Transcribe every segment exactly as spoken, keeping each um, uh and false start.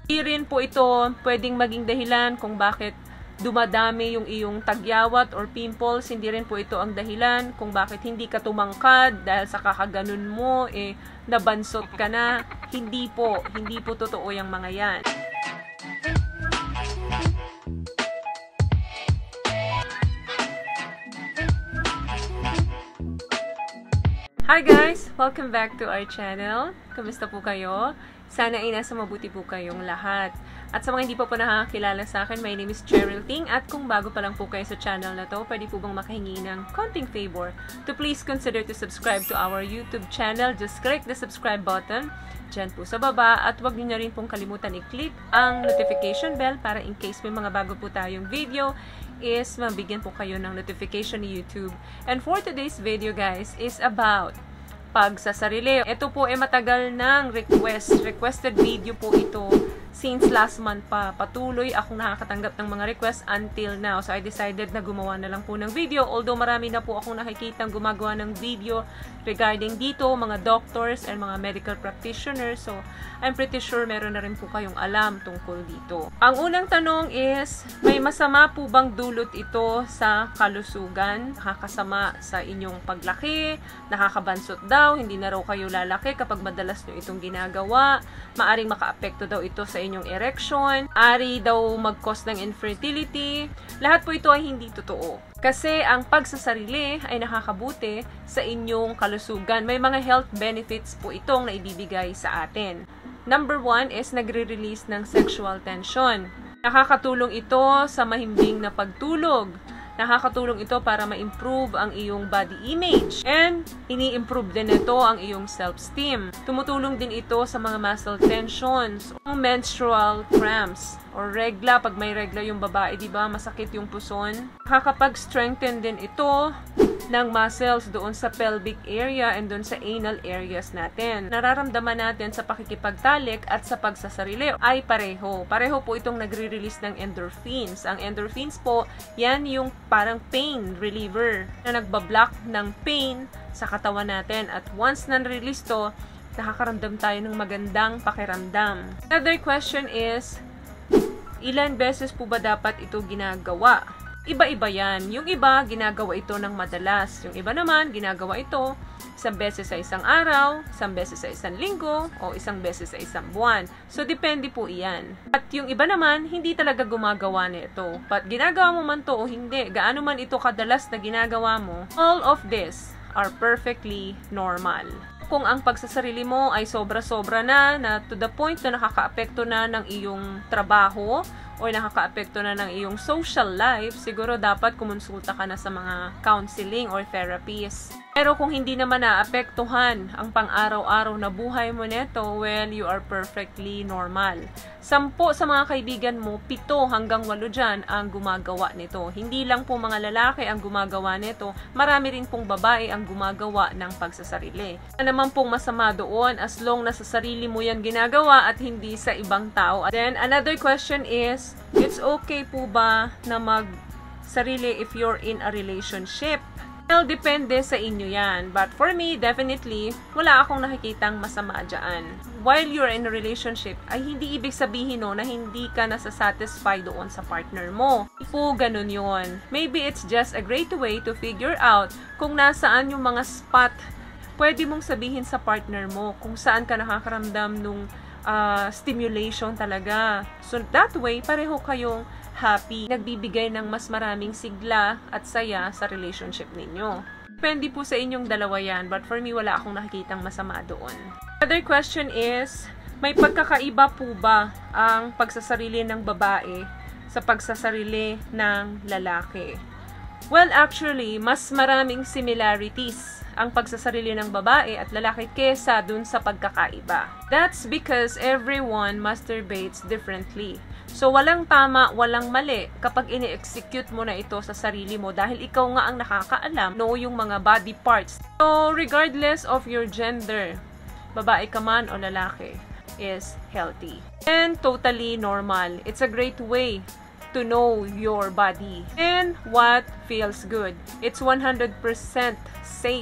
Hindi rin po ito pwedeng maging dahilan kung bakit dumadami yung iyong tagyawat or pimples. Hindi rin po ito ang dahilan kung bakit hindi ka tumangkad dahil sa kakaganon mo, eh, nabansot ka na. Hindi po. Hindi po totoo yung mga yan. Hi guys! Welcome back to our channel. Kamusta po kayo? Sana ay nasa mabuti po kayong lahat. At sa mga hindi pa po nakakakilala sa akin, my name is Cheryl Ting. At kung bago pa lang po kayo sa channel na to, pwede po bang makahingi ng konting favor to please consider to subscribe to our YouTube channel. Just click the subscribe button dyan po sa baba. At huwag niyo na rin pong kalimutan i-click ang notification bell para in case may mga bago po tayong video is mabigyan po kayo ng notification ni YouTube. And for today's video guys is about pagsasarili. Ito po ay matagal ng request. Requested video po ito since last month pa. Patuloy akong nakakatanggap ng mga requests until now. So I decided na gumawa na lang po ng video. Although marami na po akong nakikitang gumagawa ng video regarding dito, mga doctors and mga medical practitioners. So I'm pretty sure meron na rin po kayong alam tungkol dito. Ang unang tanong is, may masama po bang dulot ito sa kalusugan? Nakakasama sa inyong paglaki? Nakakabansot daw? Hindi na raw kayo lalaki kapag madalas nyo itong ginagawa? Maaring makaapekto daw ito sa inyong erection? Ari daw mag-cause ng infertility? Lahat po ito ay hindi totoo. Kasi ang pagsasarili ay nakakabuti sa inyong kalusugan. May mga health benefits po itong naibibigay sa atin. Number one is nagre-release ng sexual tension. Nakakatulong ito sa mahimbing na pagtulog. Nakakatulong ito para ma-improve ang iyong body image. And ini-improve din ito ang iyong self-esteem. Tumutulong din ito sa mga muscle tensions, menstrual cramps, or regla. Pag may regla yung babae, di ba, masakit yung puson. Nakakapag-strengthen din ito ng muscles doon sa pelvic area and doon sa anal areas natin. Nararamdaman natin sa pakikipagtalik at sa pagsasarili ay pareho. Pareho po itong nagre-release ng endorphins. Ang endorphins po, yan yung parang pain reliever na nagbablock ng pain sa katawan natin. At once na-release to, nakakaramdam tayo ng magandang pakiramdam. Another question is, ilan beses po ba dapat ito ginagawa? Iba-iba yan. Yung iba, ginagawa ito ng madalas. Yung iba naman, ginagawa ito isang beses sa isang araw, isang beses sa isang linggo, o isang beses sa isang buwan. So, depende po iyan. At yung iba naman, hindi talaga gumagawa nito. But ginagawa mo man to o hindi, gaano man ito kadalas na ginagawa mo, all of this are perfectly normal. Kung ang pagsasarili mo ay sobra-sobra na, na to the point na nakakaapekto na ng iyong trabaho, o nakakaapekto na ng iyong social life, siguro dapat kumonsulta ka na sa mga counseling or therapies. Pero kung hindi naman naapektuhan ang pang-araw-araw na buhay mo neto, well, you are perfectly normal. Sampo sa mga kaibigan mo, pito hanggang walo dyan ang gumagawa nito. Hindi lang po mga lalaki ang gumagawa nito, marami rin pong babae ang gumagawa ng pagsasarili. Ano naman pong masama doon as long na sa sarili mo yan ginagawa at hindi sa ibang tao. Then, another question is, it's okay po ba na mag-sarili if you're in a relationship? Well, depende sa inyo yan. But for me, definitely, wala akong nakikitang masama dyan. While you're in a relationship, ay hindi ibig sabihin no, na hindi ka nasasatisfy doon sa partner mo. Po, ganun yun. Maybe it's just a great way to figure out kung nasaan yung mga spot pwede mong sabihin sa partner mo kung saan ka nakakaramdam nung uh, stimulation talaga. So, that way, pareho kayong happy, nagbibigay ng mas maraming sigla at saya sa relationship ninyo. Depende po sa inyong dalawa yan, but for me, wala akong nakikitang masama doon. Another question is, may pagkakaiba po ba ang pagsasarili ng babae sa pagsasarili ng lalaki? Well, actually, mas maraming similarities ang pagsasarili ng babae at lalaki kesa dun sa pagkakaiba. That's because everyone masturbates differently. So, walang tama, walang mali kapag ini-execute mo na ito sa sarili mo dahil ikaw nga ang nakakaalam no yung mga body parts. So, regardless of your gender, babae ka man o lalaki, is healthy and totally normal. It's a great way to know your body and what feels good. It's one hundred percent safe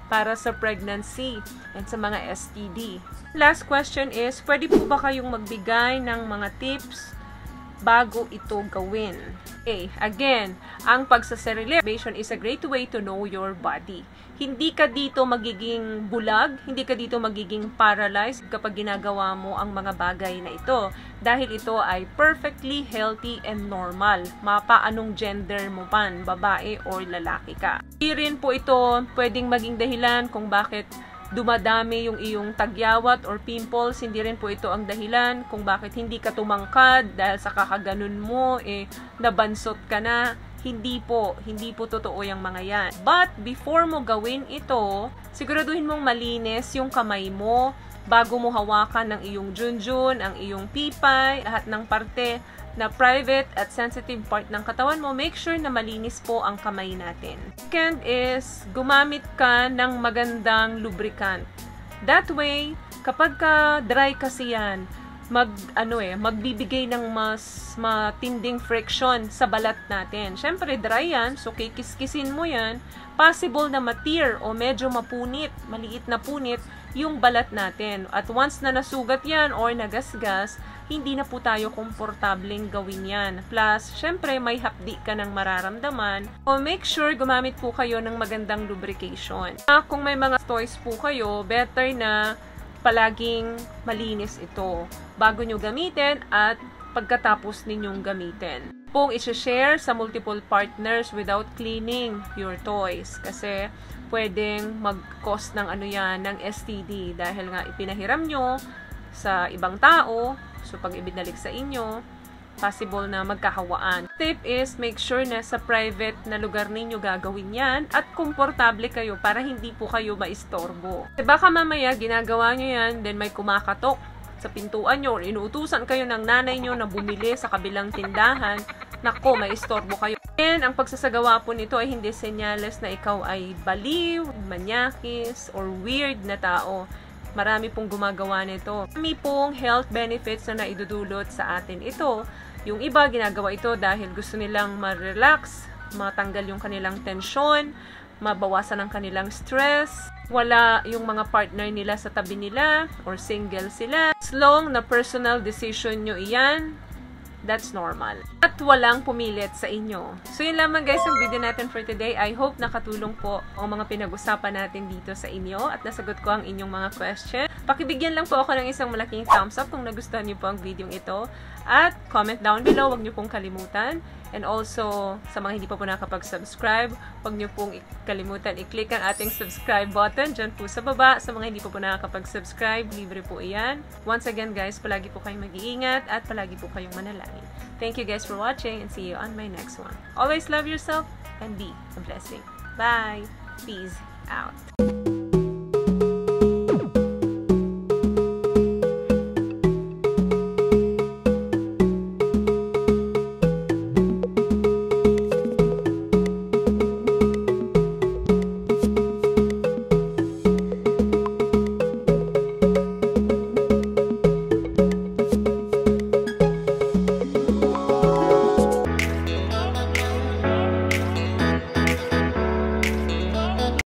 para sa pregnancy and sa mga S T D. Last question is, pwede po ba kayong magbigay ng mga tips bago ito gawin? Okay, again, ang pagsasterilization is a great way to know your body. Hindi ka dito magiging bulag, hindi ka dito magiging paralyzed kapag ginagawa mo ang mga bagay na ito. Dahil ito ay perfectly healthy and normal. Mapa anong gender mo pan, babae or lalaki ka. Hindi rin po ito pwedeng maging dahilan kung bakit dumadami yung iyong tagyawat or pimples. Hindi rin po ito ang dahilan kung bakit hindi ka tumangkad dahil sa kakaganon mo, eh, nabansot ka na. Hindi po. Hindi po totoo yung mga yan. But, before mo gawin ito, siguraduhin mong malinis yung kamay mo bago mo hawakan ng iyong junjun, ang iyong pipay, lahat ng parte na private at sensitive part ng katawan mo. Make sure na malinis po ang kamay natin. Second is, gumamit ka ng magandang lubricant. That way, kapag ka dry kasi yan, mag ano eh magbibigay ng mas matinding friction sa balat natin. Syempre dry yan, so kikiskisin mo yan, possible na ma-tear o medyo mapunit, maliit na punit yung balat natin. At once na nasugat yan or nagasgas, hindi na po tayo komportableng gawin yan. Plus, syempre may hapdi ka ng mararamdaman. So make sure gumamit po kayo ng magandang lubrication. Uh, kung may mga toys po kayo, better na palaging malinis ito bago nyo gamitin at pagkatapos ninyong gamitin. Pong i-share sa multiple partners without cleaning your toys kasi pwedeng mag-cause ng ano yan, ng S T D dahil nga ipinahiram nyo sa ibang tao, so pag ibinalik sa inyo, possible na magkahawaan. Tip is, make sure na sa private na lugar ninyo gagawin yan at komportable kayo para hindi po kayo maistorbo. E baka mamaya ginagawa nyo yan, then may kumakatok sa pintuan nyo or inuutusan kayo ng nanay nyo na bumili sa kabilang tindahan, nako, maistorbo kayo. And ang pagsasagawa po nito ay hindi senyales na ikaw ay baliw, manyakis, or weird na tao. Marami pong gumagawa nito. Marami pong health benefits na naidudulot sa atin ito. Yung iba ginagawa ito dahil gusto nilang ma-relax, matanggal yung kanilang tensyon, mabawasan ang kanilang stress, wala yung mga partner nila sa tabi nila, or single sila. As long na personal decision nyo iyan, that's normal. At walang pumilit sa inyo. So yun lamang guys ang video natin for today. I hope nakatulong po ang mga pinag-usapan natin dito sa inyo at nasagot ko ang inyong mga question. Pakibigyan lang po ako ng isang malaking thumbs up kung nagustuhan niyo po ang video ito. At comment down below, huwag niyo pong kalimutan. And also, sa mga hindi pa po nakapag-subscribe, huwag niyo pong kalimutan i-click ang ating subscribe button dyan po sa baba. Sa mga hindi pa po nakapag-subscribe, libre po iyan. Once again guys, palagi po kayong mag-iingat at palagi po kayong manalangin. Thank you guys for watching and see you on my next one. Always love yourself and be a blessing. Bye! Peace out.